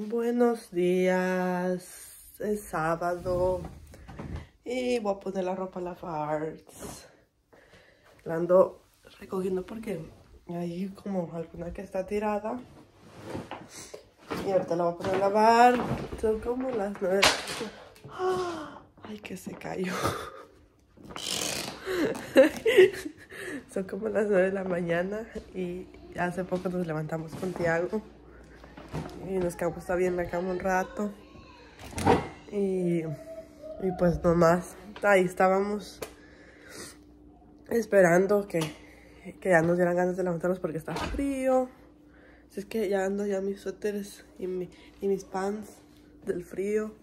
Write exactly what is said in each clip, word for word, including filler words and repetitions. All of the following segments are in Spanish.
Buenos días, es sábado y voy a poner la ropa a lavar. La ando recogiendo porque hay como alguna que está tirada y ahorita la voy a poner a lavar. Son como las nueve. Ay, que se cayó. Son como las nueve de la mañana y hace poco nos levantamos con Tiago. Y nos quedamos todavía en la cama un rato. Y, y pues nomás ahí estábamos esperando que, que ya nos dieran ganas de levantarnos porque está frío. Así es que ya ando ya mis suéteres y, mi, y mis pants del frío.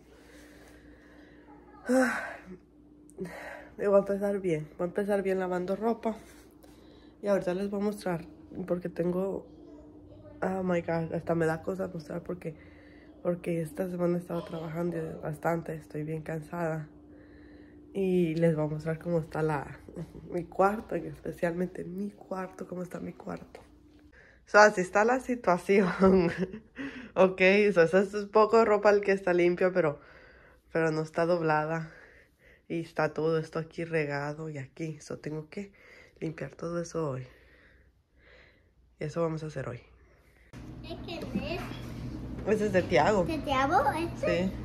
Y voy a empezar bien. Voy a empezar bien lavando ropa. Y ahorita les voy a mostrar porque tengo... Oh my god, hasta me da cosa mostrar porque, porque esta semana he estado trabajando bastante, estoy bien cansada. Y les voy a mostrar cómo está la, mi cuarto, y especialmente mi cuarto, cómo está mi cuarto. So, así está la situación. Ok, so, eso es poco de ropa el que está limpia, pero, pero no está doblada. Y está todo esto aquí regado y aquí. So, tengo que limpiar todo eso hoy. Y eso vamos a hacer hoy. ¿Qué es? Ese es de Tiago. ¿De Tiago? ¿Este? Sí.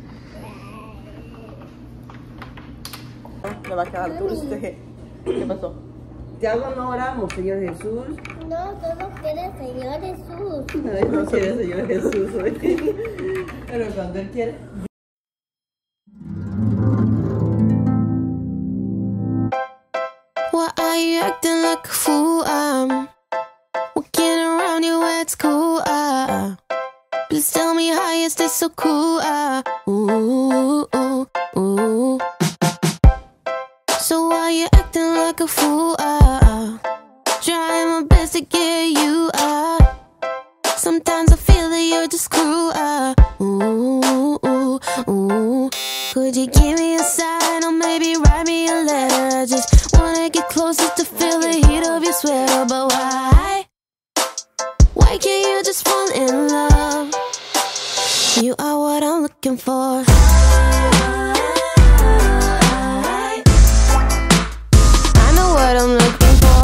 Oh, le va a quedar dulce. ¿Qué pasó? Tiago, no oramos, Señor Jesús. No, todo quiere el Señor Jesús. Ay, no quiere Señor Jesús hoy. Pero cuando Él quiere... Why are you acting like a fool? I'm walking around you at school. Uh, please tell me how is this so cool? Uh, ooh, ooh, ooh. So why you acting like a fool? Uh, trying my best to get you. Uh, sometimes I feel that you're just cruel. Uh, ooh, ooh, ooh. Could you give me a sign or maybe write me a letter? I just wanna get closer to feel the heat of your sweater. But why? Why can't you just fall in love? You are what I'm looking for. I know what I'm looking for.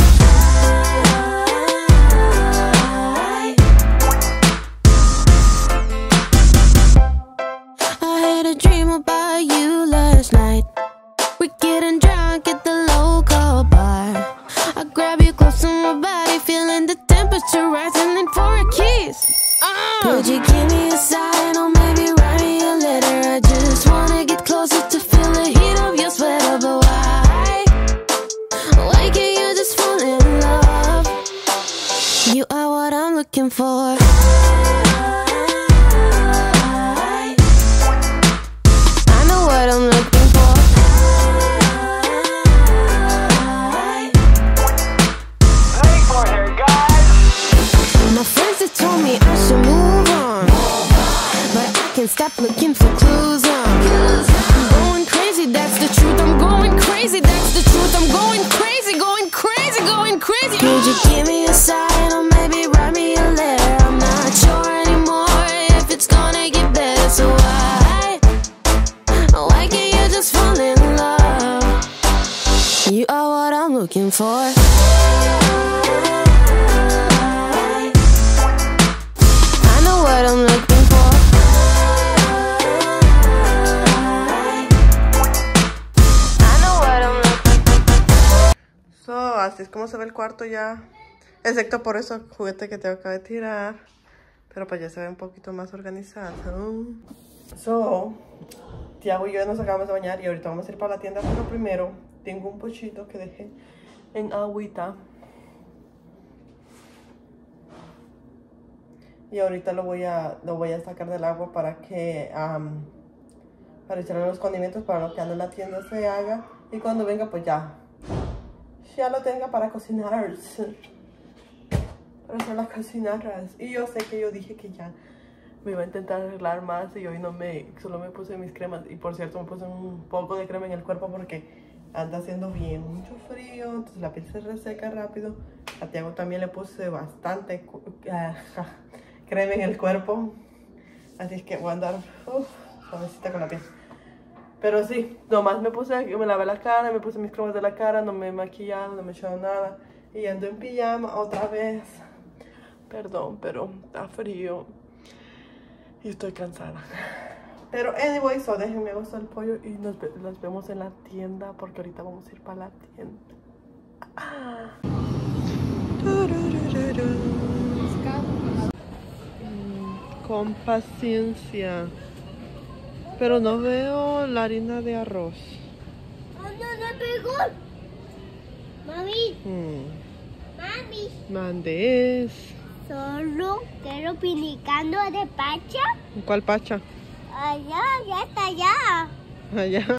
I had a dream about you last night. We're getting drunk at the local bar. I grab you close to my body, feeling the temperature rising in for a kiss. Uh. Could you give me a sign or maybe write me a letter? I just wanna get closer to feel the heat of your sweater. But why? Why can't you just fall in love? You are what I'm looking for. I know what I'm looking for. My friends have told me I should move on, but I can't stop looking for clues. I'm going crazy, that's the truth. I'm going crazy, that's the truth. I'm going crazy, going crazy, going crazy. Could you give me a sign or maybe write me a letter? I'm not sure anymore if it's gonna get better. So why, why can't you just fall in love? You are what I'm looking for. What I'm looking for. I know what I'm looking for. So, así es como se ve el cuarto ya. Excepto por ese juguete que te acabo de tirar. Pero pues ya se ve un poquito más organizado. So, Tiago y yo nos acabamos de bañar y ahorita vamos a ir para la tienda. Pero primero, tengo un pochito que dejé en agüita. Y ahorita lo voy a, lo voy a sacar del agua para que um, para echarle los condimentos para lo que anda en la tienda se haga. Y cuando venga pues ya ya lo tenga para cocinar. Para hacer las cocinaras. Y yo sé que yo dije que ya me iba a intentar arreglar más y hoy no me, solo me puse mis cremas. Y por cierto me puse un poco de crema en el cuerpo porque anda haciendo bien mucho frío, entonces la piel se reseca rápido. A Tiago también le puse bastante uh, crema en el cuerpo Así es que voy a andar uh, suavecita con la piel. Pero sí, nomás me puse, me lavé la cara, me puse mis cremas de la cara, no me he maquillado, no me he echado nada. Y ando en pijama otra vez. Perdón, pero está frío. Y estoy cansada. Pero anyway, so déjenme gustar el pollo y nos, nos vemos en la tienda. Porque ahorita vamos a ir para la tienda. Ah. Con paciencia. Pero no veo la harina de arroz. Oh, no, no pegó. Mami, Hmm. mami. Mandes. Solo quiero pinicando de pacha. ¿Cuál pacha? Allá, ya está allá. Allá.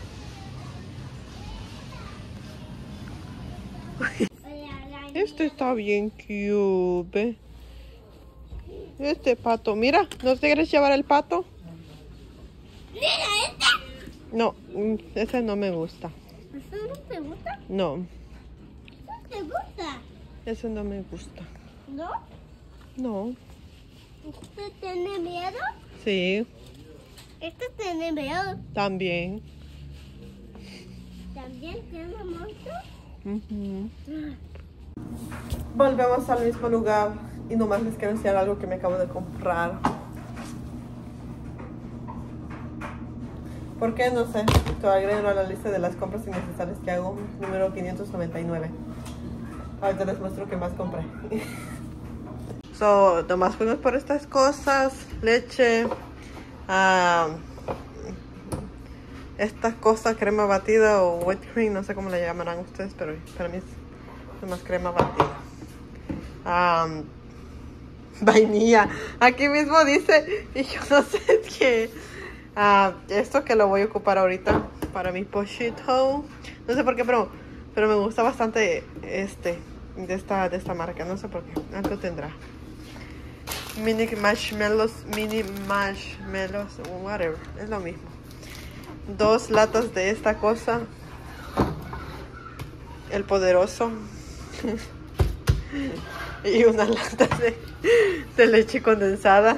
Este está bien cute. ¿Ve? Este pato, mira, ¿no te quieres llevar el pato? Mira, este. No, mm, ese no me gusta. ¿Eso no te gusta? No, ¿Eso te gusta? ese no me gusta. ¿No? No. ¿Este tiene miedo? Sí, Este tiene miedo. también. ¿También tiene monstruo? Ujú. Volvemos al mismo lugar y nomás les quiero enseñar algo que me acabo de comprar. ¿Por qué? No sé. Te agrego a la lista de las compras innecesarias que hago, número quinientos noventa y nueve. Ahorita les muestro qué más compré. So, nomás fuimos por estas cosas, leche, uh, esta cosa, crema batida o whipped cream, no sé cómo la llamarán ustedes, pero para mí es nomás crema batida. Um, vainilla, aquí mismo dice, y yo no sé qué. Uh, esto que lo voy a ocupar ahorita para mi pochito, no sé por qué, pero, pero me gusta bastante este de esta, de esta marca, no sé por qué, algo tendrá. Mini marshmallows, mini marshmallows, whatever, es lo mismo. Dos latas de esta cosa, el poderoso, y una lata de, de leche condensada.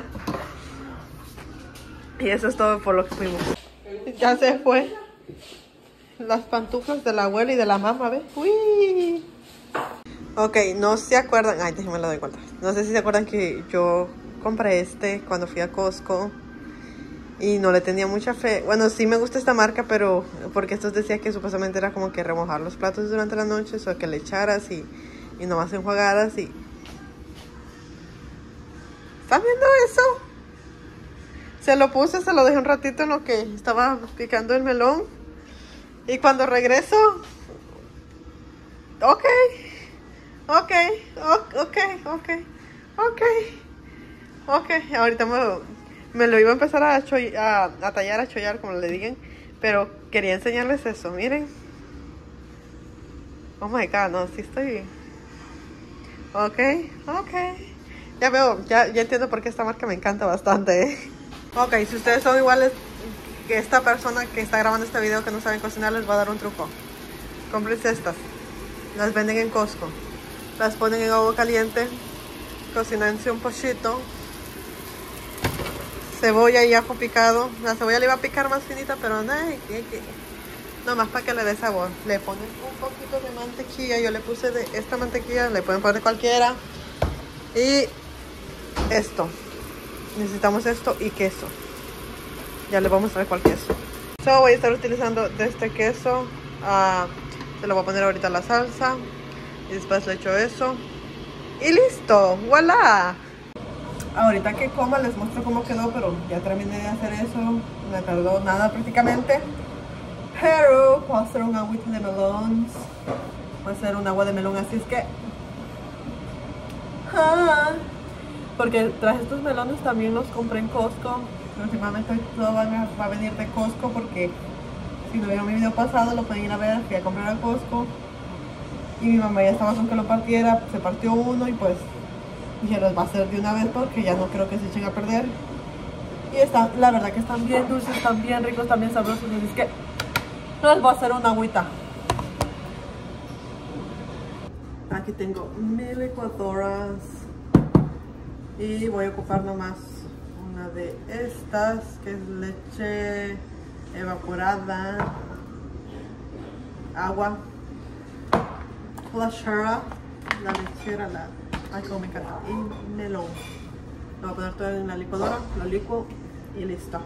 Y eso es todo por lo que fuimos. Ya se fue. Las pantuflas de la abuela y de la mamá, ¿ves? Uy. Ok, no se acuerdan. Ay, déjenme lo doy cuenta. No sé si se acuerdan que yo compré este cuando fui a Costco. Y no le tenía mucha fe. Bueno, sí me gusta esta marca, pero porque estos decía que supuestamente era como que remojar los platos durante la noche. O que le echaras y, y nomás enjuagaras y... ¿Están viendo eso? Se lo puse, se lo dejé un ratito en lo que estaba picando el melón. Y cuando regreso... Ok. Ok. Ok. Ok. Ok. Ok. Ahorita me, me lo iba a empezar a, a, a tallar, a chollar, como le digan. Pero quería enseñarles eso. Miren. Oh my God. No, sí estoy... Ok. Ok. Ya veo. Ya, ya entiendo por qué esta marca me encanta bastante, ¿eh? Ok, si ustedes son iguales que esta persona que está grabando este video que no saben cocinar, les voy a dar un truco. Cómprense estas. Las venden en Costco. Las ponen en agua caliente. Cocinense un pochito. Cebolla y ajo picado. La cebolla le iba a picar más finita, pero no, no más para que le dé sabor. Le ponen un poquito de mantequilla. Yo le puse de esta mantequilla. Le pueden poner cualquiera. Y esto. Necesitamos esto y queso. Ya les voy a mostrar cuál queso. So, voy a estar utilizando de este queso. Uh, se lo voy a poner ahorita a la salsa. Y después le echo eso. Y listo. ¡Voilá! Ahorita que coma les muestro cómo quedó. Pero ya terminé de hacer eso. No me tardó nada prácticamente. Pero puedo hacer un agüita de melón. Voy a hacer un agua de melón. Así es que... Ah. Porque traje estos melones, también los compré en Costco. Últimamente todo va a, va a venir de Costco porque si no vieron mi video pasado lo pueden ir a ver. Fui a comprar a Costco y mi mamá ya estaba con que lo partiera. Se partió uno y pues dije, los va a hacer de una vez porque ya no creo que se echen a perder. Y están, la verdad que están bien dulces, están bien ricos, están bien sabrosos. Así es que les voy a hacer una agüita. Aquí tengo mil licuadoras. Y voy a ocupar nomás una de estas, que es leche evaporada, agua, lechera, la lechera, la, ay, como me encanta, y melón. Lo voy a poner todo en la licuadora, lo licuo y listo.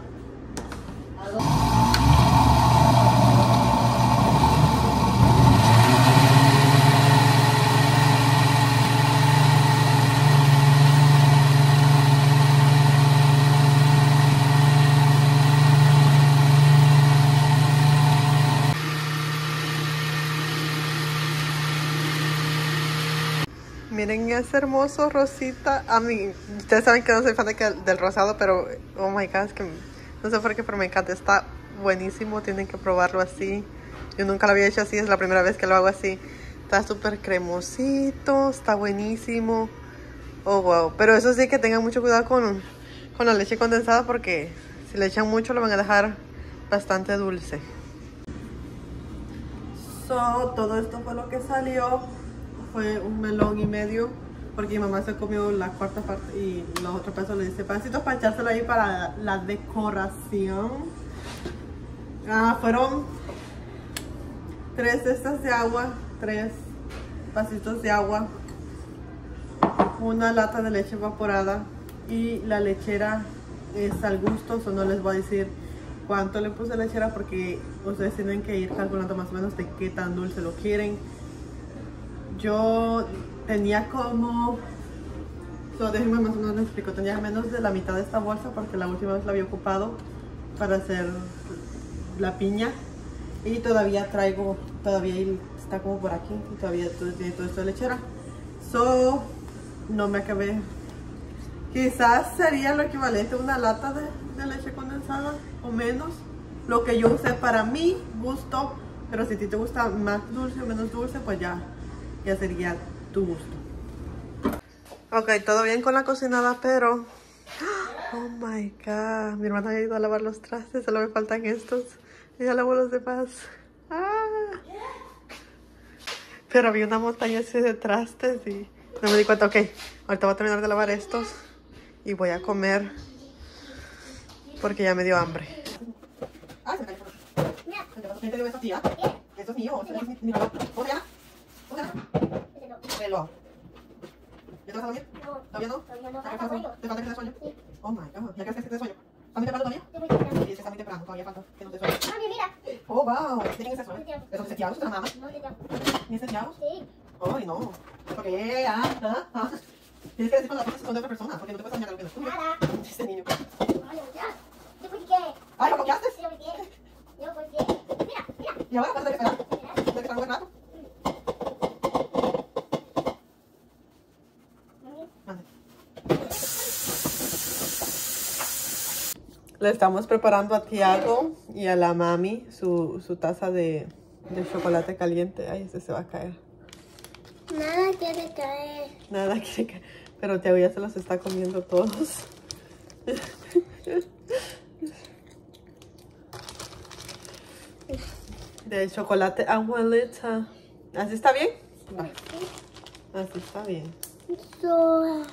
Miren ese hermoso rosita. A mí, ustedes saben que no soy fan de que, del rosado, pero oh my god, es que no sé por qué, pero me encanta. Está buenísimo, tienen que probarlo así. Yo nunca lo había hecho así, es la primera vez que lo hago así. Está súper cremosito, está buenísimo. Oh wow, pero eso sí que tengan mucho cuidado con, con la leche condensada, porque si le echan mucho lo van a dejar bastante dulce. So, todo esto fue lo que salió. Fue un melón y medio, porque mi mamá se comió la cuarta parte y los otros pesos le dice pancitos para echárselo ahí para la decoración. Ah, fueron tres cestas de agua, tres vasitos de agua, una lata de leche evaporada, y la lechera es al gusto, so no les voy a decir cuánto le puse lechera porque ustedes tienen que ir calculando más o menos de qué tan dulce lo quieren. Yo tenía como, so, déjenme más o menos les explico, tenía menos de la mitad de esta bolsa porque la última vez la había ocupado para hacer la piña, y todavía traigo, todavía está como por aquí y todavía tiene todo esto de lechera. So, no me acabé. Quizás sería lo equivalente a una lata de, de leche condensada o menos, lo que yo usé para mi gusto, pero si a ti te gusta más dulce o menos dulce, pues ya ya sería tu gusto. Ok, todo bien con la cocinada, pero oh my god, mi hermana ha ido a lavar los trastes, solo me faltan estos. Ella lavó los demás. Ah. Pero había una montaña así de trastes y no me di cuenta. Ok, ahorita voy a terminar de lavar estos y voy a comer porque ya me dio hambre. Ah, se me cayó. ¿Quién te dio esto, tía? Esto es mío. ¿Cómo se llama? ¿Cómo se llama? Velo. ¿Ya te vas a dormir? No. ¿Todavía no? Todavía no. ¿Te falta sueño? ¿Te falta que te dé sueño? Sí. Oh my god. ¿Ya crees que te dé sueño? ¿Está muy temprano todavía? Te voy a quitar. Sí, es que está muy temprano. Todavía falta que no te sueño. Mami, mira. Oh wow. ¿De quién es eso? ¿Esos seteados de la mamá? No te llamo. ¿Ni seteados? Sí. Ay no. Porque ah, ah, ah. Tienes que decir cuando las cosas son de otra persona, porque no te puedes dañar algo que no es tuyo. Nada. Este niño. Ay, ya. ¿Yo por qué? Ay, ¿lo copiaste? Yo por qué. Yo por qué. Mira, mira. ¿Y ahora vas a tener que esperar? ¿Tienes que esperar un buen rato? Le estamos preparando a Tiago y a la mami su, su taza de, de chocolate caliente. Ay, ese se va a caer. Nada quiere caer. Nada quiere caer. Pero Tiago ya se los está comiendo todos. De chocolate abuelita. ¿Así está bien? Va. Así está bien. So,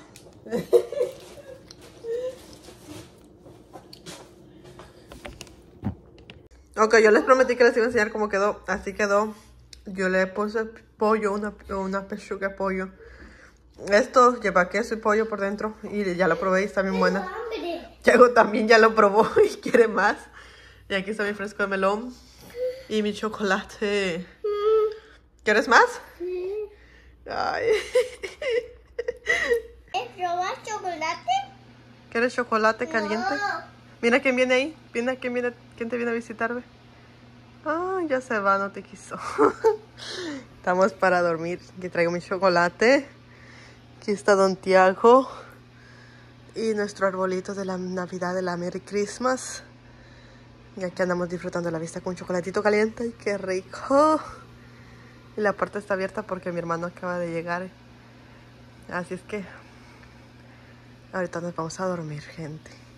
Ok, yo les prometí que les iba a enseñar cómo quedó. Así quedó. Yo le puse pollo, una, una pechuga de pollo. Esto lleva queso y pollo por dentro. Y ya lo probé y está bien buena. Tiago también ya lo probó y quiere más. Y aquí está mi fresco de melón. Y mi chocolate. ¿Quieres más? Ay. ¿probas chocolate? ¿Quieres chocolate caliente? No. Mira quién viene ahí. Mira quién, viene, quién te viene a visitarme. Ah, ya se va, no te quiso. Estamos para dormir. Aquí traigo mi chocolate. Aquí está Don Tiago. Y nuestro arbolito de la Navidad, de la Merry Christmas. Y aquí andamos disfrutando de la vista con un chocolatito caliente. ¡Ay, qué rico! Y la puerta está abierta porque mi hermano acaba de llegar. Así es que ahorita nos vamos a dormir, gente.